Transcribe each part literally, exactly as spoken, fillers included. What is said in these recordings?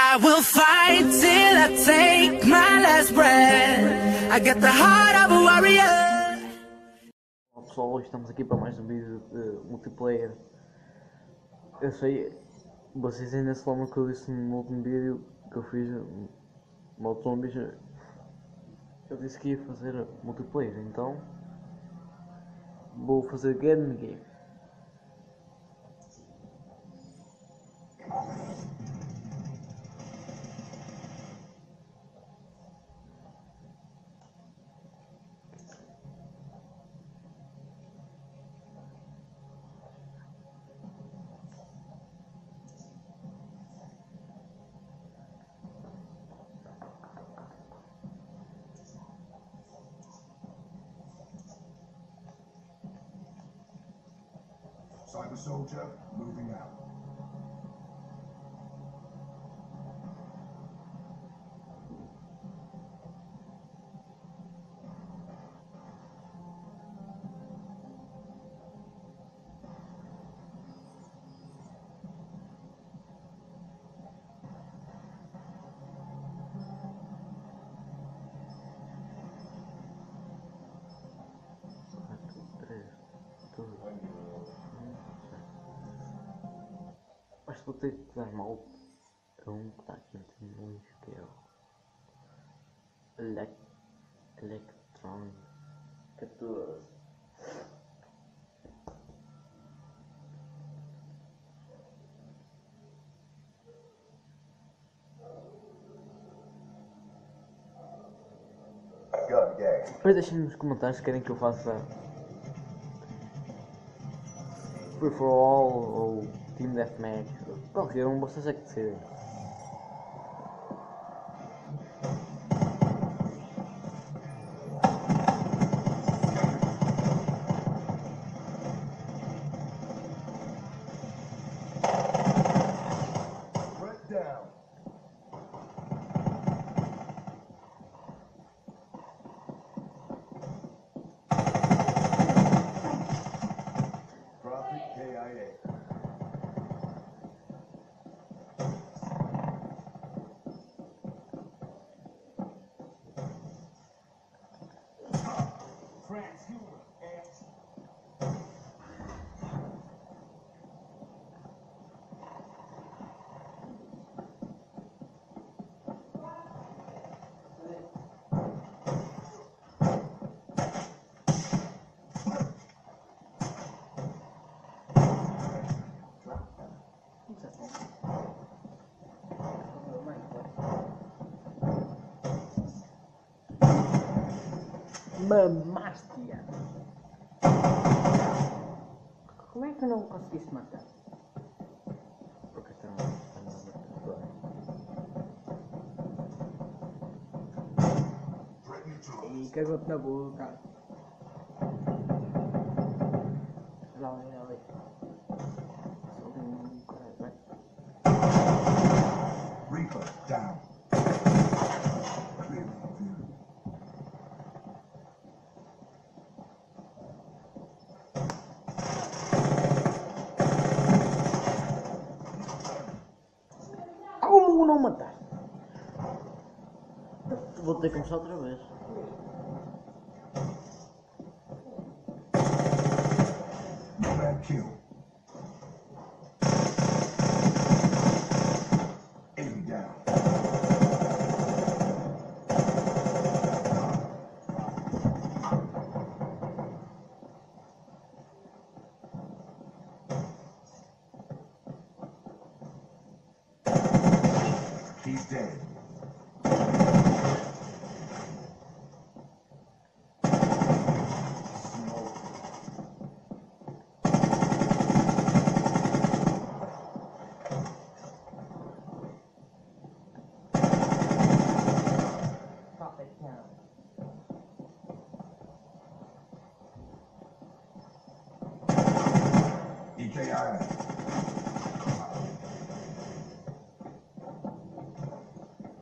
I will fight till I take my last breath. I get the heart of a warrior. Olá pessoal, hoje estamos aqui para mais um vídeo de multiplayer. Eu sei, vocês ainda se lembram que eu disse no último vídeo que eu fiz Mob Zombies, eu disse que ia fazer multiplayer, então vou fazer game game. Cyber soldier, moving out. Acho que vou ter que dar mal a um que está aqui entre milhões, que é o Elec Electron catorze. Depois deixem nos comentários se querem que eu faça Free for All ou Team Deathmatch, qualquer um, vocês é que decidem. Mamastia! Como é que não conseguiste matar? Porque está no e cagou-te na boca. Lá, olha ali. Reaper down. Como não matar? Vou ter que começar outra vez. Bad kill. Enemy down. He's dead. E K I A.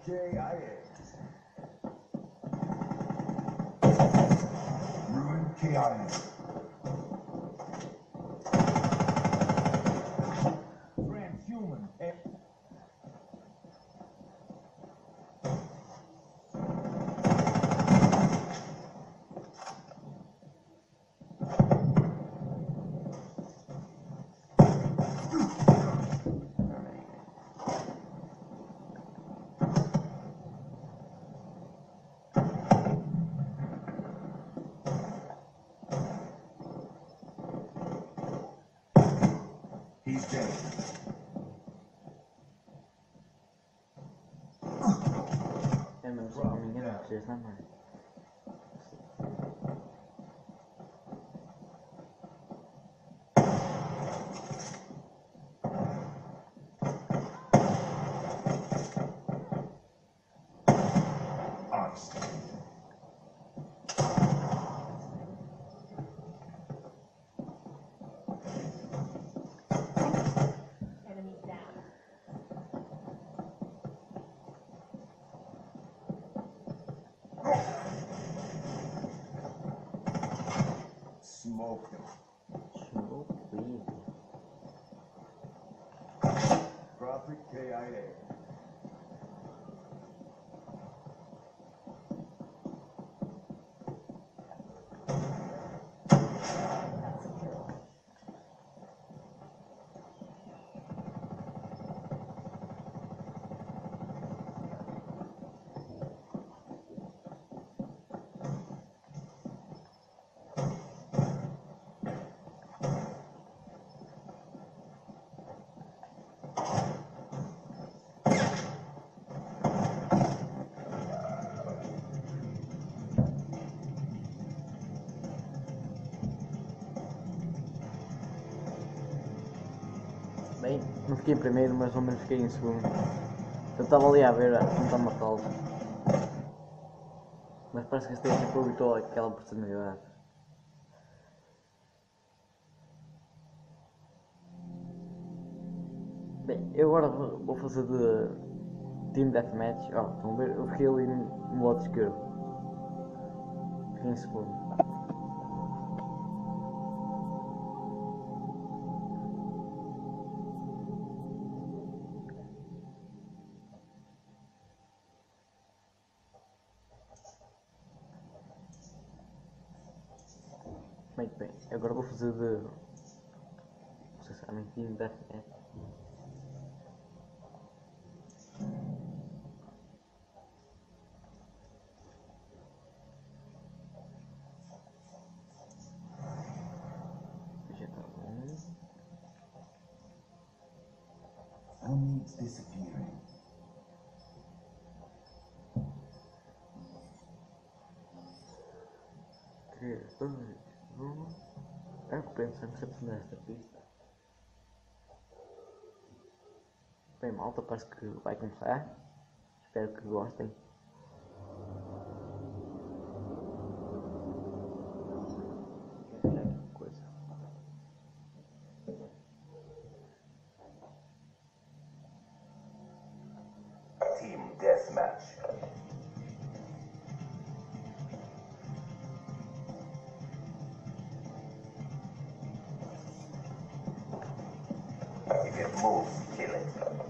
K I A. Ruin K I A. Transhuman. He's dead. É mesmo, se não me engano, vocês não mais. Honest. Enemy down. Smoke him. Smoke weed. Profit K I A. Bem, não fiquei em primeiro, mas ao menos fiquei em segundo. Eu estava ali a ver, a tentar matá-lo. Mas parece que este aí aproveitou aquela oportunidade. Bem, eu agora vou vou fazer de Team Deathmatch. Ó, estão a ver? Eu fiquei ali no lado esquerdo. Fiquei em segundo. Muito bem, agora vou fazer de. Não sei se é Team Deathmatch. Já tá bom. Enemies disappearing. três, dois, um. Eu penso sempre nesta pista. Bem, malta, parece que vai começar. Espero que gostem. Coisa. Team Deathmatch. If it moves, kill it.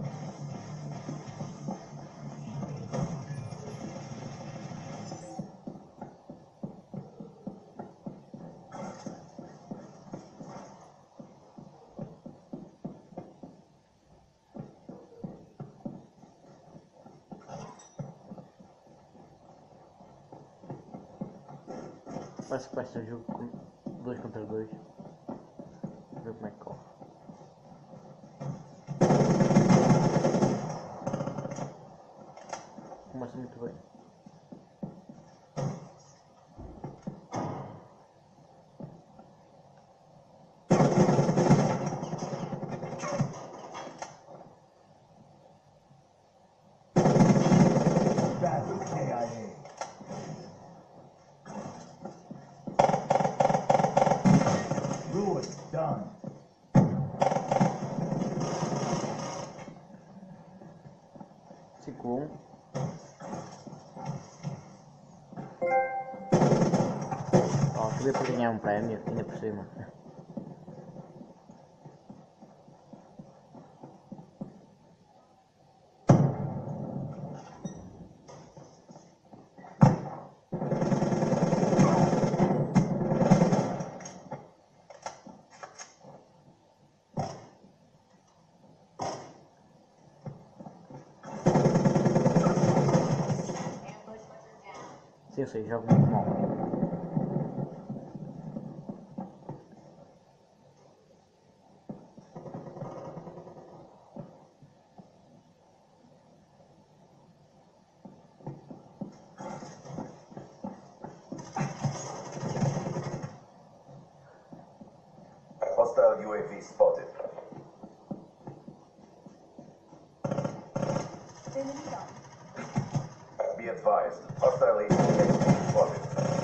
Parece que vai ser um jogo com dois contra dois. Ver como é que corre. Começa muito bem. Battle K I A. Ruin done. cinco a um. Oh, queria para ganhar um prémio, ainda por cima. Sim, eu sei, jogo muito mal. Hostile U A V spotted. Enemy down. Be advised. Hostile H C X D spotted.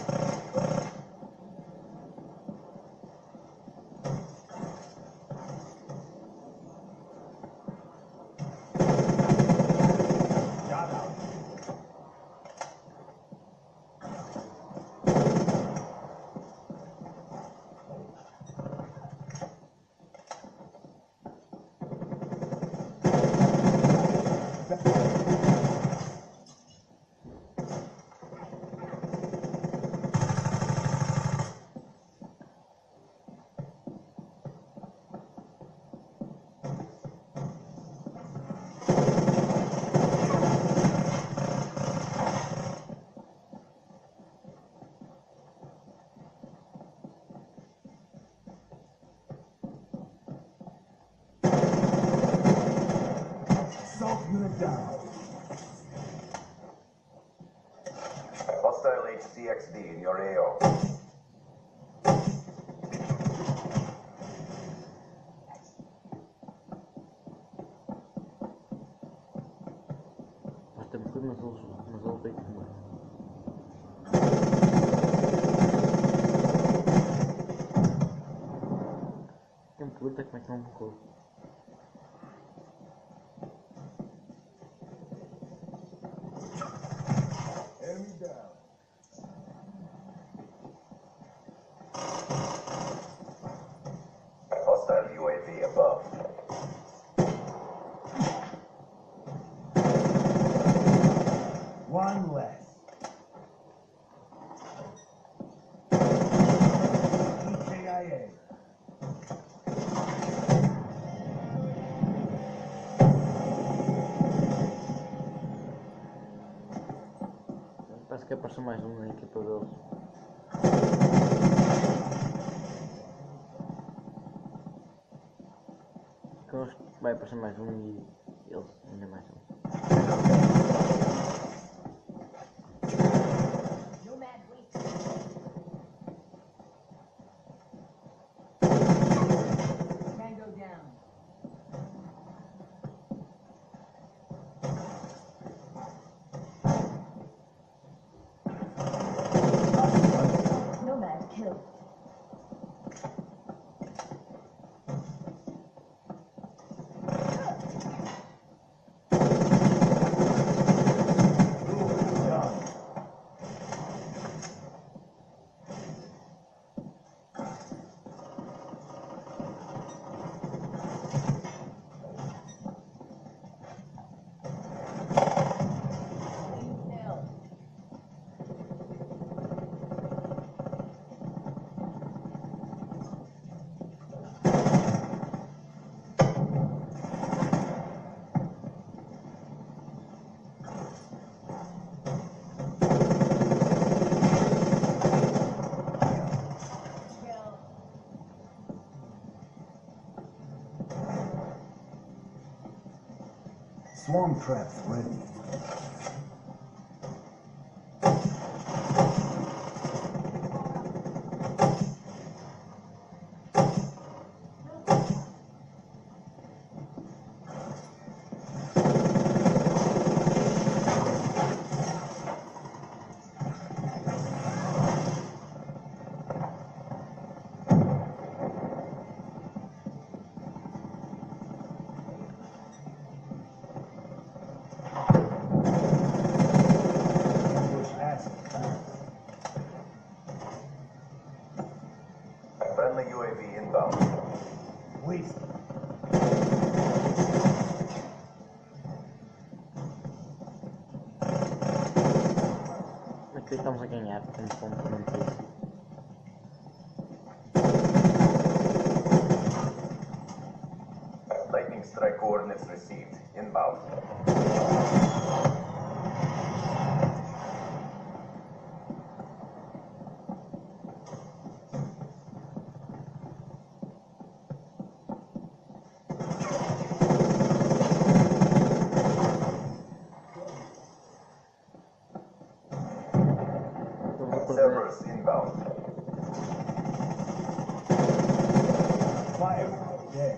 Shot out. Assault unit down. Hostile H C X D in your A O. Nós temos tudo, mas eles, mas eles veem como é. Quem me pergunta como é que não morreu. Enemy down. Hostile U A V above. One less. E K I A. Parece que apareceu mais um na equipa deles. Connosco vai aparecer mais um e eles ainda mais um. Nomad wait. Tango down. Nomad killed. Kill. Kill. Swarm traps ready. que estamos a ganhar, como complemento isso. Lightning strike coordinates received. Inbound. Cerberus inbound. Fire. Yeah.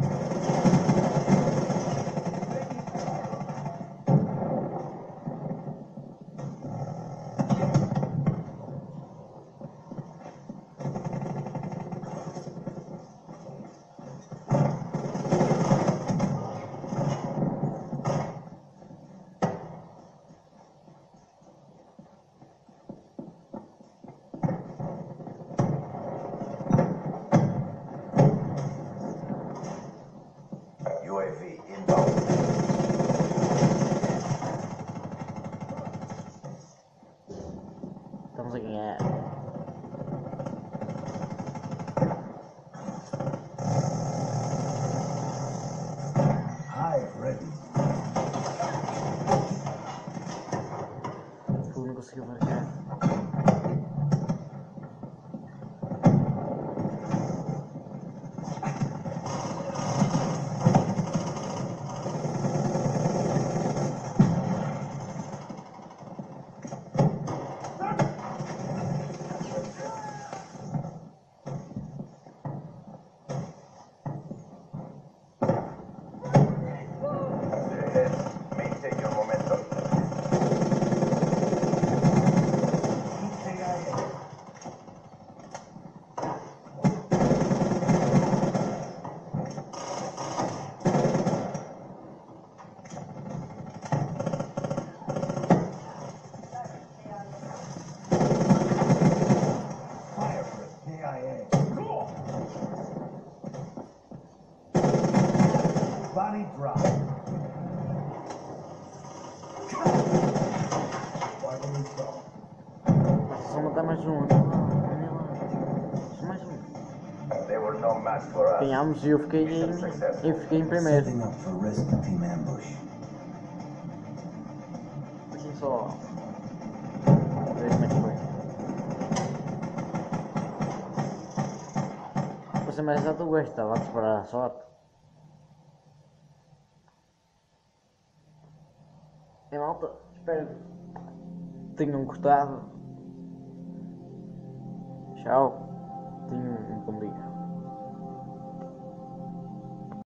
U A V inbound. Estamos a ganhar. Hive ready. Eu não consigo marcar. Ahead. Maintain your momentum. Fire for K I A. Body drop. Watching install. Só matar mais um. Olha lá. Só mais um. They were no match for us. Ganhámos e eu fiquei em, eu fiquei em primeiro. Setting up for Resident Team ambush. Assim só. Ver como é que foi. Para ser mais exato, o gajo estava a disparar a sorte. E malta, espero que tenham gostado. Tchau.